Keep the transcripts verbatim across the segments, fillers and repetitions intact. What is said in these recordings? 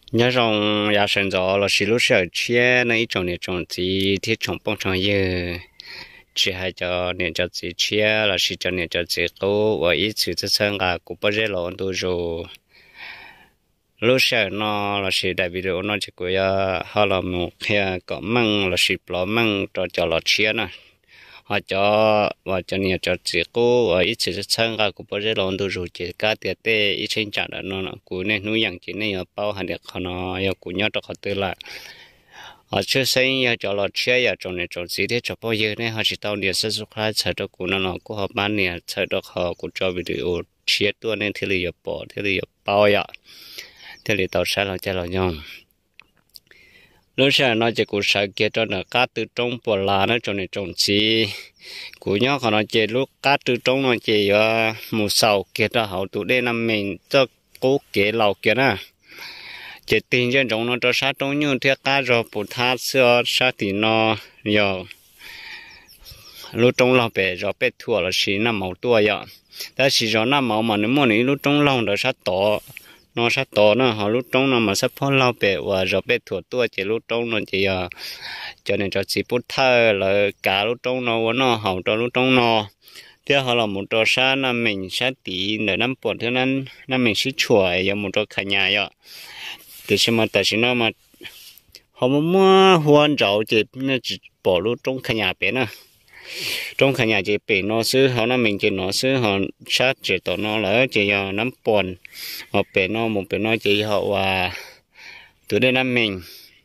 nhớ rằng nhà sinh gió là xí lúc sợ chia nên trồng này trồng gì thì trồng bông trồng dừa chỉ hay cho nên cho gì chia là xí cho nên cho gì cố và ít sự chất xăng cả cũng bao giờ là tôi rồi lúc sợ nó là xí đại video nó chỉ có họ là một cái có măng là xí bỏ măng cho cho là chia nè họ cho và cho nên cho chỉ cố và ít sự chất xăng cả cũng bao giờ là tôi rồi chỉ cả tiệt tê ít sinh trạng đó nó cũng nên nuôi养chỉ nên bao hàng được họ nó yêu cũng nhớ cho họ tự lại họ chưa xây nhà cho lọt xe nhà trong này trong gì thế cho bao nhiêu này họ chỉ tao điện sử dụng khai chạy được cũng nó cũng họ bán nè chạy được họ cũng cho video chia tua nên thì là bỏ thì là bao giờ thì là tao sẽ là chạy là nhau lúc sau nó chỉ cũng sẽ kia cho nó cá từ trong bỏ lá nó trong này trong gì cũng nhớ họ nó chỉ lúc cá từ trong nó chỉ một sào kia cho họ tụ đây năm mình cho cố kế lầu kia nè chỉ tin trên trong nó cho sát trong như thế cá rồi bột thát xưa sát thì nó giờ lúc trong lòng bể rồi bể thua là xí năm màu tua vậy ta xí rồi năm màu mà nếu mà ní lúc trong lòng đó sát to nó sát to nó họ lúc trong nó mà sắp phun lâu bể và rồi bể thua tua chỉ lúc trong nó chỉ giờ cho nên cho chỉ bút thơ là cả lúc trong nó nó hỏng cho lúc trong nó thế họ là một trò sát năm mình sát tí để năm bột thế nên năm mình xí chuột và một trò khả nhà vậy từ xem mà tại sao nó mà họ muốn mua hoàn rau chỉ nên chỉ bỏ luôn trong khả nhà bé nè trong khả nhà chỉ bé nó xứ họ nó mình chỉ nó xứ họ sát chỉ tao nó là chỉ giờ nắm bồn họ bé nó một bé nó chỉ họ và từ đây năm mình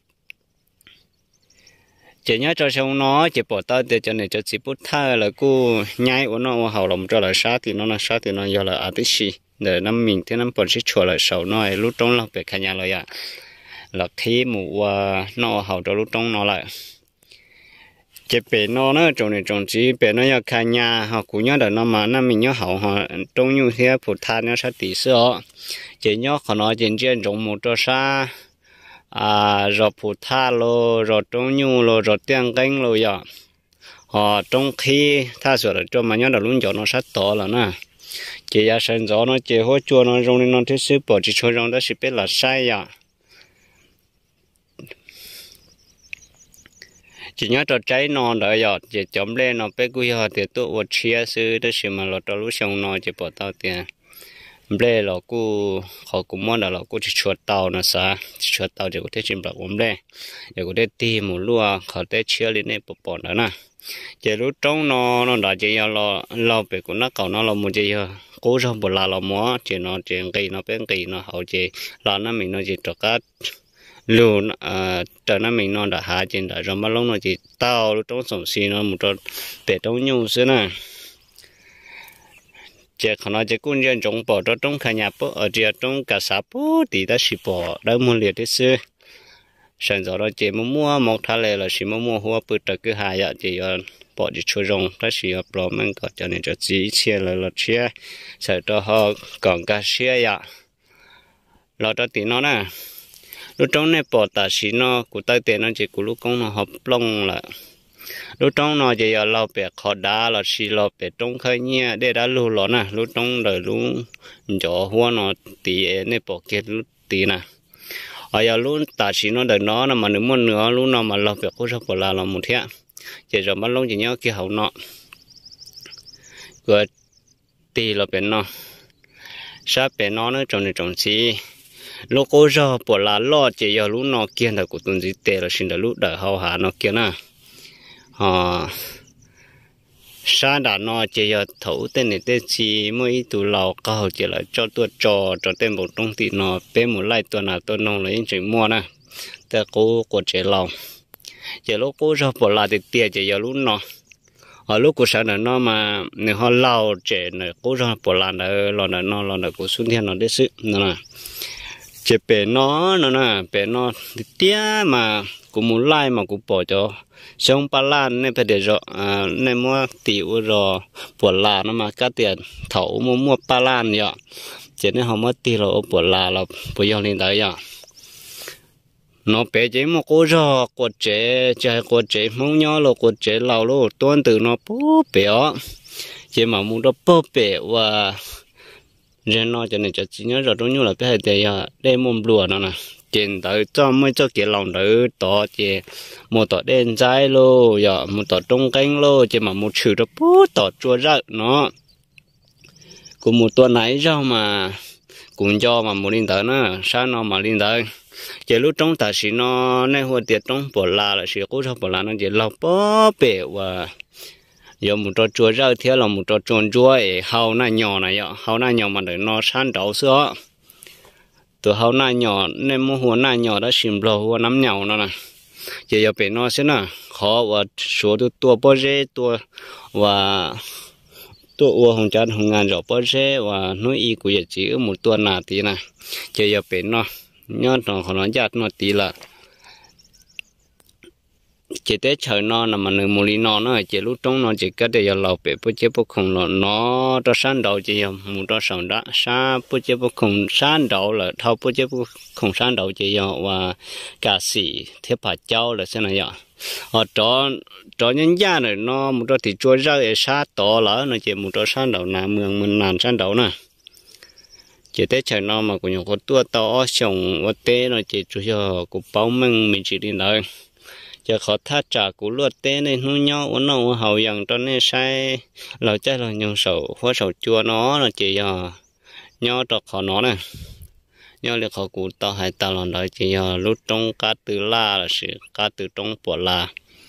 chỉ nhớ cho xong nó chỉ bỏ tay để cho này cho chỉ bút thai là cô nhai của nó họ làm cho là sát thì nó là sát thì nó giờ là artist để năm mình thế năm bồn sẽ chua lại sầu nó lúc trong là bé khả nhà rồi ạ là khi mù nó hậu cho lúc trong nó lại cái bé nó nó trong này trong chỉ bé nó要看nhà họ cũng nhớ được nó mà nó mình nhớ hậu họ trong như thế phụ tha nó sẽ tỷ số chỉ nhớ họ nói trên trên trong một chỗ xa à rồi phụ tha lo rồi trong như lo rồi tiếng canh lo ya họ trong khi tha sửa được cho mà nhớ được luôn cho nó sát to là nè chỉ là sinh gió nó chỉ hỗ chua nó trong nên nó thiết sự bỏ chỉ cho trong đó sẽ biết là sai ya chỉ nhớ cho trái non đỡ giọt chỉ chấm lên nó bé quy họ thì tụ vật chia sư đó xem mà lọt lúc xong nó chỉ bỏ tao tiền bé là cô họ cũng muốn là cô chỉ chuột tàu nó sao chuột tàu chỉ có thể chìm bạc ốm bé chỉ có thể tìm một lúa họ thể chia lên đây bỏ bỏ nữa nè chỉ lúc trong nó nó đã chỉ lo lo bé của nó cầu nó là một chỉ cố ra một là là múa chỉ nó chỉ cây nó bé cây nó họ chỉ là nó mình nó chỉ cho cá luôn à trở nên mình non đã hạ trên đã rồi mà lúc nó chỉ tao lúc trong sòng xì nó một trò để trong nhau xí nè chỉ còn nói chỉ quân dân trong bỏ cho trong khai nhà bố ở chỉ trong cả xã bố thì đã xí bỏ đã mua liệt thế xí sản xuất đó chỉ mua mua một tháng lệ là xí mua mua hoa bự trở cứ hai giờ chỉ bỏ chỉ chui rong đã xí bỏ mình có cho nên cho chỉ chia là là chia sau đó họ còn cả chia ya lo cho tí nó nè lúc trong này bỏ tạ xí nó cụ tay tiền nó chỉ cụ lúc công nó hộp lông là lúc trong nó chỉ là lau bẹ khó đá là xí lau bẹ trong khơi nhẹ để đá lù lọ nè lúc trong đời lúc gió hoa nó tỉ này bỏ kia lúc tỉ nè ở giờ lúc tạ xí nó đời nó là mà nếu muốn nữa lúc nào mà lau bẹ cố sao bỏ là là một thế chỉ rồi bắt lông chỉ nhớ kia hậu nọ rồi tỉ là bẹ nó sát bẹ nó nó trồng này trồng xí lúc cô giờ bỏ lá lo chỉ giờ lúc nó kia là của tuần gì tệ là xin là lúc đợi hậu hạ nó kia nè họ sa đã nó chỉ giờ thấu tên này tên chi mỗi tụ lầu cao chỉ là cho tôi trò cho tên một trong thì nó bé một lại tuần nào tôi nông lấy chuyện mua nèแต่cô của trẻ lầu chỉ lúc cô giờ bỏ lá thì tiền chỉ giờ lúc nó ở lúc cô sáng nó mà nếu họ lau trẻ này cô giờ bỏ lá nó lo nó nó lo nó cô xuống thiên nó để sự nè chỉ bé nó nó nè bé nó tía mà cũng muốn lại mà cũng bỏ cho xong ba lan nên phải để rồi à nên mua tiểu rồi bỏ là nó mà các tiền thấu mua mua ba lan vậy chỉ nên họ mất tiền rồi bỏ là là bỏ vô lên đấy vậy nó bé chỉ một cô rồi cô trẻ chơi cô trẻ mong nhớ là cô trẻ lâu luôn tuần từ nó bố bé chỉ mà muốn nó bố bé và rồi nó cho nên cho chỉ nhớ rồi trong như là cái hệ để đây mồm lùa nó nè trên tới cho mới cho cái lòng đỡ tỏ chỉ một tỏ đen trái lô giờ một tỏ trung cánh lô chỉ mà một chữ đó bút tỏ chua ra nó cũng một tuần nãy rau mà cũng cho mà một linh tới nữa sáng nó mà linh tới chỉ lúc trong ta chỉ nó nên hoa tiệt trong bộ la là chỉ cố trong bộ la nó chỉ lọc bó bể và giờ một trò chua ra thế là một trò tròn chua ấy hậu na nhỏ này ạ hậu na nhỏ mà để nó san đậu sữa từ hậu na nhỏ nên mua hoa na nhỏ đã xìm lò hoa nắm nhau nó nè chỉ giờ bể nó sẽ nè khó và số từ tua bó rễ tua và tua uo hồng chăn hồng ngàn rõ bó rễ và nuôi y của giờ chỉ một tuần nào tí nè chỉ giờ bể nó nhớ nó họ nói giặt nó tí là chỉ té trời nó là mà người mua đi nó nó chỉ lúc trong nó chỉ có để giờ lầu bể bút chế bút khung là nó cho sáng đầu chỉ giờ một cho sáng đó sáng bút chế bút khung sáng đầu là thâu bút chế bút khung sáng đầu chỉ giờ và cả xì thiết phải châu là thế này giờ họ cho cho nhân gia này nó một cho thì chua ra để sát to là nó chỉ một cho sáng đầu là mường mình làm sáng đầu nè chỉ té trời nó mà cũng có tua to sòng và té nó chỉ chủ yếu cũng bao mừng mình chỉ đi nơi giờ khó thắt trả cú luật té nên nó nhau nó hậu dần cho nên sai là chắc là nhau sầu hóa sầu chua nó là chỉ giờ nhau trọc khó nó nè nhau là khó cú tao hay tao làm đấy chỉ giờ lúc trong cá từ la là sự cá từ trong bộ la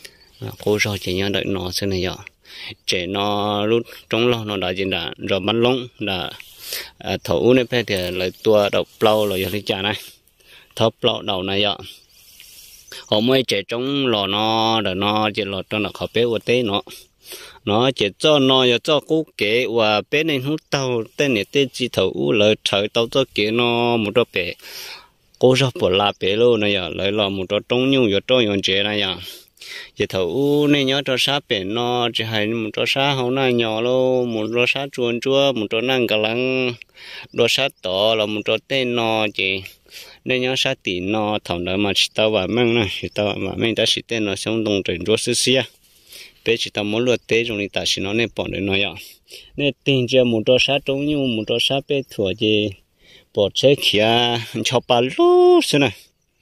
cố rồi chỉ nhau đợi nó thế này giờ chỉ nó lúc trong lâu nó đã chỉ đã rồi bắt lông đã thấu này phải thì lại tua đầu plau rồi giờ đi trả này thấu plau đầu này giờ họ mới chạy trong lò nó để nó chỉ lò trong là khó bé của té nó nó chỉ cho nó giờ cho cú kế và bé nên hút tàu tên này tên chỉ thấu lợi trời tàu cho kế nó một đôi bé cố ra bỏ la bé luôn này giờ lấy lò một đôi trong nhung giờ trong nhung chế này giờ chỉ thấu nên nhớ cho sát bé nó chỉ hay một đôi sát hậu này nhỏ luôn một đôi sát chuồn chua một đôi năng cả lăng đôi sát to là một đôi tên nó chỉ nên nhớ sát tí nó thằng đó mà chỉ tao và mang này chỉ tao và mang ta chỉ tên nó sống đồng trên rốt xí xí bé chỉ tao muốn luật tế trong này ta chỉ nó nên bỏ đến nó vậy nên tiền cho một đôi sát trong như một đôi sát bé thua gì bỏ chế kia cho ba lô xí này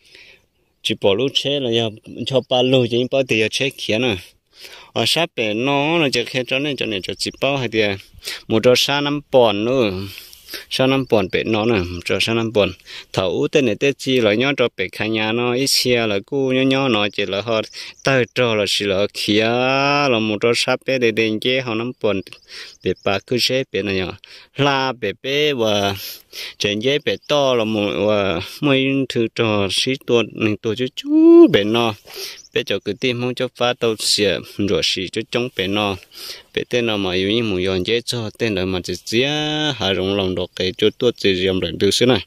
chỉ bỏ lô chế là giờ cho ba lô chỉ bao tiền chế kia nè ở sát bé nó là chỉ khi cho nên cho nên cho chỉ bao hay tiền một đôi sát năm bòn nữa sao năm bòn bể nó nè cho sao năm bòn thấu tên này tên chi là nhớ cho bể khai nhà nó ít xe là cú nhớ nhớ nó chỉ là họ tay cho là chỉ là kia là một cho sắp bể để đến cái họ năm bòn bể ba cứ chế bể này nhở la bể bể và trên giấy bể to là một và mấy thứ cho xí tuột này tuột chú chú bể nó bé cho cứ tìm không cho phá tàu xịa rồi xí cho chống bé nó bé tên nào mà yêu như một dọn dễ cho tên là mà chỉ dễ hạ rộng lòng đọc cái chỗ tuột chỉ dòng lần từ xưa này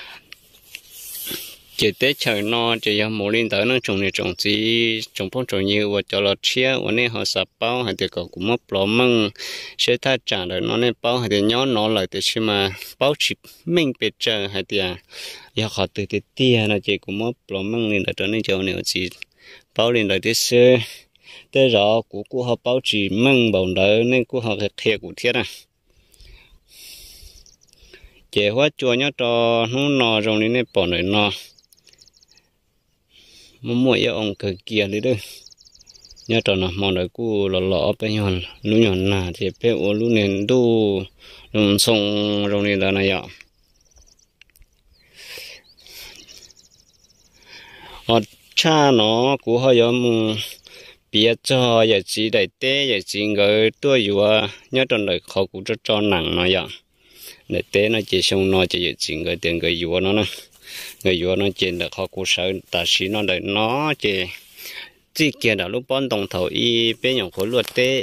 chỉ tết trời nó chỉ dòng một linh tới nó trồng này trồng gì trồng phong trồng nhiều và cho lọt chia và nên họ sập bao hay thì có cũng mất lò măng sẽ thay trả rồi nó nên bao hay thì nhó nó lại thì xem mà bao chỉ mình bị chờ hay thì à giờ họ từ từ tia là chỉ cũng mất lò măng nên là trở nên chờ nhiều gì bao lên lại thế xưa tới rõ của cô họ bao chỉ măng bầu đỡ nên cô họ thiệt của thiết à chế hóa chua nhá cho nó nò rồi nên bỏ lại nò mua mua yêu ông cờ kia đi đấy nhá cho nó mong đợi cô lọ lọ bên nhon lú nhon nà thì bé ô lú nên đu rồi xong rồi nên là này ạ họ cha nó cũng hơi giống bia cho giờ chỉ để té giờ chỉ người tôi vừa nhớ trong đời họ cũng rất cho nặng nó vậy để té nó chỉ xong nó chỉ chỉ người tiền người vừa nó nè người vừa nó chỉ được họ cũng sợ ta chỉ nó để nó chỉ chỉ kia là lúc bón đồng thầu y bên nhỏ khối luật té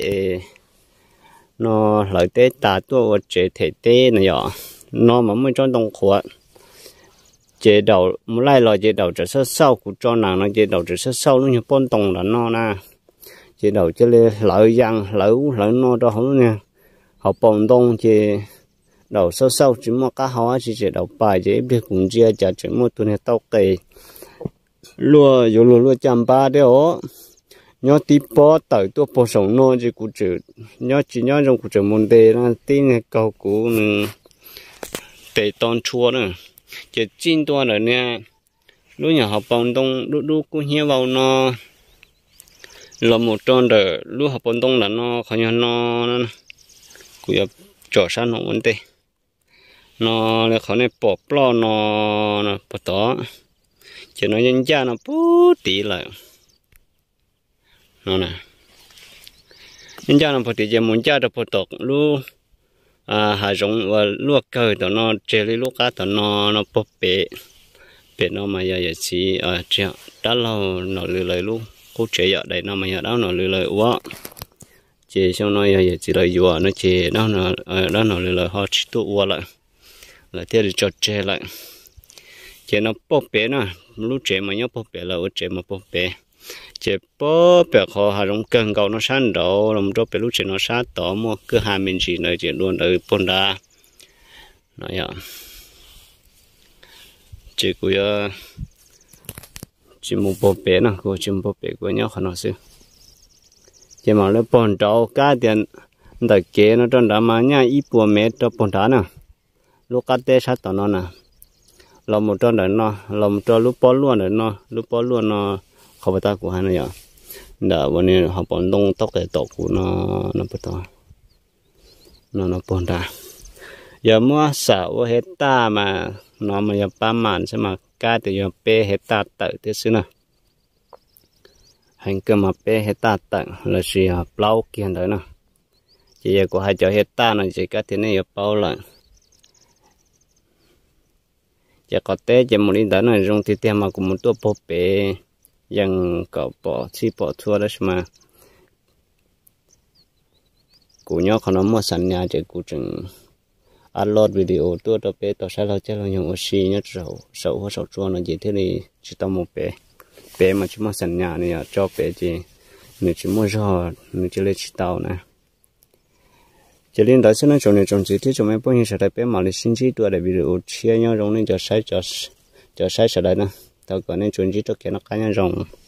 nó lợi té ta tôi chỉ thể té này vậy nó mà mới cho đồng khối chế đầu một lại là chế đầu chỉ sau sau của cho nàng nó chế đầu chỉ sau sau nó như bón đồng là nó na chế đầu cho lên lợi giang lợi lợi nó cho không nha họ bón đồng chế đầu sau sau chỉ một cá hoa chỉ chế đầu bài chế biết cũng chia chả chỉ một tuần này tao kề lúa dù lúa lúa chăm ba đấy ó nhớ tí bó tới tôi bó sống nó chỉ cũng chỉ nhớ chỉ nhớ trong cũng chỉ một đề là tin cái câu cũ để tôn chua nữa chỉ chín tuổi rồi nè lúc nhà học bóng đông lúc lúc cũng hiểu vào nó là một trong đời lúc học bóng đông là nó khó nhớ nó cũng là chỗ sao nó vấn đề nó là khó này bỏ lo nó nó bỏ đó chỉ nó nhân gia nó bút tí lại nó nè nhân gia nó bỏ tí chỉ muốn gia được bỏ tộc lúc à hà rong và lúc cởi tụi nó chơi lúc cá tụi nó nó bỏ bể bể nó mà giờ giờ chỉ à chưa đã lâu nó lười lời luôn cô chơi ở đây nó mà giờ đó nó lười lời quá chỉ xong nó giờ chỉ lời vừa nó chỉ đó nó đó nó lười lời họ chỉ tụ qua lại là theo đi cho chơi lại chỉ nó bỏ bể nè lúc chơi mà nhớ bỏ bể là ở chơi mà bỏ bể chỉ bỏ bể họ hà rong cần cầu nó sáng đầu làm cho bể lúc chơi nó sáng tỏ mà cứ hai mình chỉ nơi chỉ luôn ở pôn đa nó vậy chỉ cứ chỉ một bộ bể nè cô chỉ một bộ bể của nhau nó xưa chỉ mà lấy bồn trâu cá tiền đại kế nó trong đó mà nhá ít bộ mẹ cho bồn đá nè lúc cá tê sát tao nó nè làm một trong đó nó làm cho lúc bó luôn rồi nó lúc bó luôn nó không phải ta của hai này à đãวันนี้họ bồn đông tóc cái tóc của nó nó bắt đầu nó nó bồn đá giờ mua sạo hết ta mà nó mà giờ ba màn sẽ mà cá thì giờ pe hết ta tự thế xí nè hành cơ mà pe hết ta tự là gì à bao kiên đấy nè chỉ giờ của hai chỗ hết ta là chỉ cá thì này giờ bao lại giờ có té chỉ một đi đó là dùng thì tiền mà cũng một tua bò pe yang có bỏ chi bỏ thua đó mà của nhauเขาnó mua sẵn nhà chỉ của chừng upload video tôi đó bé tôi sẽ làm cho nó dùng oxy nhớ sầu sầu hoặc sầu chua nó gì thế này chỉ tao một bé bé mà chỉ mua sẵn nhà này cho bé gì nếu chỉ mua cho nếu chỉ lấy chỉ tao nè chỉ liên đó sẽ nói trong này trong gì thì trong mấy bao nhiêu sẽ đại bé mà lấy sinh chi tôi để video chia nhau trong này cho sai cho cho sai sẽ đây nè tao còn nên chuẩn chỉ cho cái nó cá nhân rồng